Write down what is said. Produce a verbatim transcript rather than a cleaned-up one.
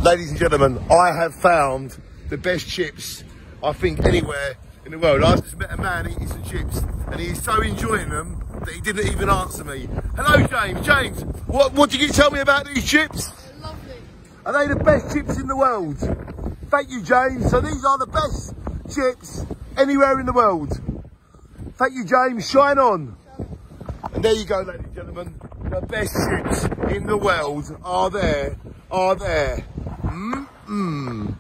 Ladies and gentlemen, I have found the best chips, I think, anywhere in the world. I just met a man eating some chips, and he's so enjoying them that he didn't even answer me. Hello, James. James, what, what did you tell me about these chips? They're lovely. Are they the best chips in the world? Thank you, James. So these are the best chips anywhere in the world. Thank you, James. Shine on. And there you go, ladies and gentlemen. The best chips in the world are there, are there. Mm-mm.